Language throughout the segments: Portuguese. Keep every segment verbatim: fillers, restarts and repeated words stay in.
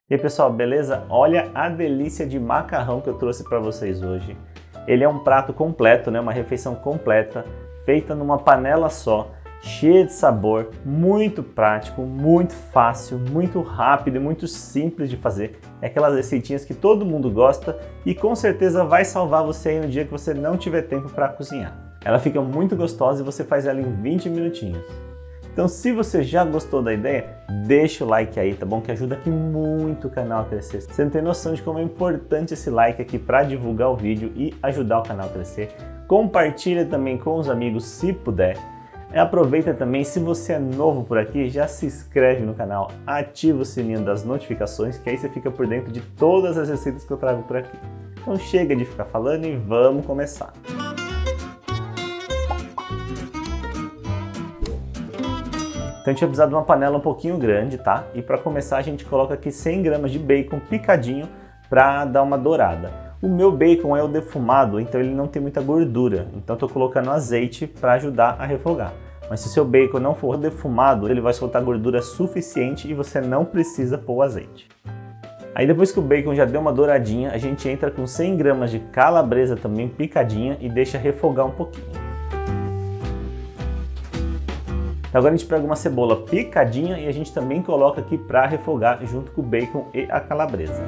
E aí pessoal, beleza? Olha a delícia de macarrão que eu trouxe para vocês hoje. Ele é um prato completo, né? Uma refeição completa, feita numa panela só, cheia de sabor, muito prático, muito fácil, muito rápido e muito simples de fazer. É aquelas receitinhas que todo mundo gosta e com certeza vai salvar você aí no dia que você não tiver tempo para cozinhar. Ela fica muito gostosa e você faz ela em vinte minutinhos. Então, se você já gostou da ideia, deixa o like aí, tá bom? Que ajuda aqui muito o canal a crescer. Você não tem noção de como é importante esse like aqui para divulgar o vídeo e ajudar o canal a crescer. Compartilha também com os amigos se puder. E aproveita também, se você é novo por aqui, já se inscreve no canal, ativa o sininho das notificações, que aí você fica por dentro de todas as receitas que eu trago por aqui. Então chega de ficar falando e vamos começar. Então a gente vai precisar de uma panela um pouquinho grande, tá? E para começar a gente coloca aqui cem gramas de bacon picadinho para dar uma dourada. O meu bacon é o defumado, então ele não tem muita gordura, então estou colocando azeite para ajudar a refogar. Mas se o seu bacon não for defumado, ele vai soltar gordura suficiente e você não precisa pôr o azeite. Aí depois que o bacon já deu uma douradinha, a gente entra com cem gramas de calabresa também picadinha e deixa refogar um pouquinho. Agora a gente pega uma cebola picadinha e a gente também coloca aqui para refogar junto com o bacon e a calabresa.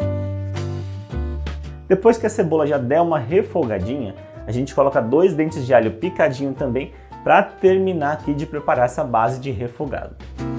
Depois que a cebola já der uma refogadinha, a gente coloca dois dentes de alho picadinho também para terminar aqui de preparar essa base de refogado.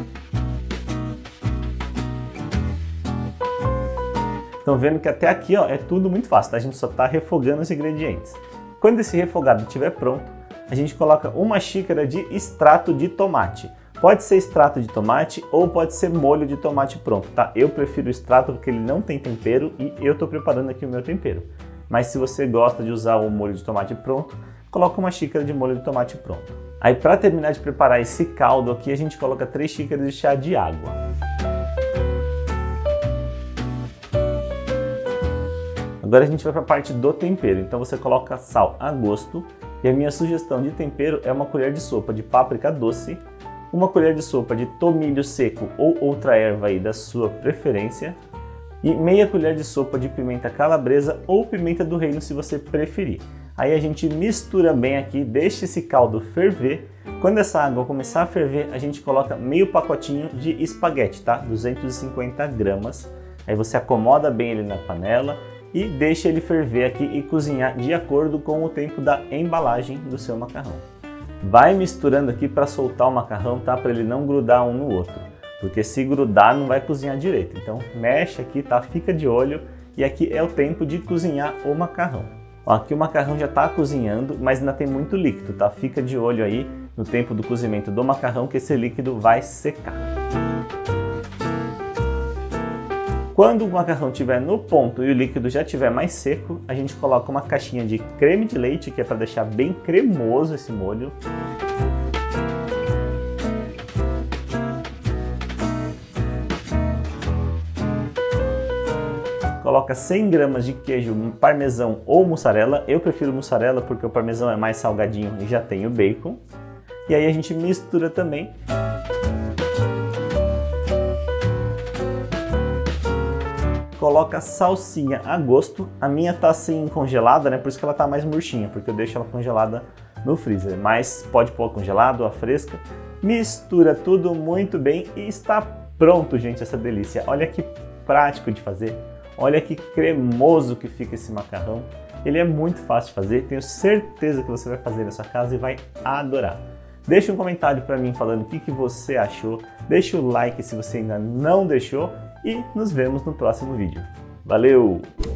Estão vendo que até aqui ó, é tudo muito fácil, tá? A gente só está refogando os ingredientes. Quando esse refogado estiver pronto, a gente coloca uma xícara de extrato de tomate. Pode ser extrato de tomate ou pode ser molho de tomate pronto, tá? Eu prefiro o extrato porque ele não tem tempero e eu estou preparando aqui o meu tempero. Mas se você gosta de usar o molho de tomate pronto, coloca uma xícara de molho de tomate pronto. Aí para terminar de preparar esse caldo aqui, a gente coloca três xícaras de chá de água. Agora a gente vai para a parte do tempero, então você coloca sal a gosto. E a minha sugestão de tempero é uma colher de sopa de páprica doce, uma colher de sopa de tomilho seco ou outra erva aí da sua preferência e meia colher de sopa de pimenta calabresa ou pimenta do reino se você preferir. Aí a gente mistura bem aqui, deixa esse caldo ferver. Quando essa água começar a ferver, a gente coloca meio pacotinho de espaguete, tá? duzentos e cinquenta gramas. Aí você acomoda bem ele na panela e deixa ele ferver aqui e cozinhar de acordo com o tempo da embalagem do seu macarrão. Vai misturando aqui para soltar o macarrão, tá? Para ele não grudar um no outro, porque se grudar não vai cozinhar direito. Então mexe aqui, tá? Fica de olho e aqui é o tempo de cozinhar o macarrão. Ó, aqui o macarrão já está cozinhando, mas ainda tem muito líquido, tá? Fica de olho aí no tempo do cozimento do macarrão que esse líquido vai secar. Quando o macarrão estiver no ponto e o líquido já estiver mais seco, a gente coloca uma caixinha de creme de leite, que é para deixar bem cremoso esse molho. Coloca cem gramas de queijo parmesão ou mussarela. Eu prefiro mussarela porque o parmesão é mais salgadinho e já tem o bacon. E aí a gente mistura também. Coloca salsinha a gosto. A minha tá assim congelada, né? Por isso que ela tá mais murchinha, porque eu deixo ela congelada no freezer. Mas pode pôr congelado ou a fresca. Mistura tudo muito bem e está pronto, gente, essa delícia. Olha que prático de fazer. Olha que cremoso que fica esse macarrão. Ele é muito fácil de fazer. Tenho certeza que você vai fazer na sua casa e vai adorar. Deixa um comentário para mim falando o que, que você achou. Deixa o like se você ainda não deixou. E nos vemos no próximo vídeo. Valeu!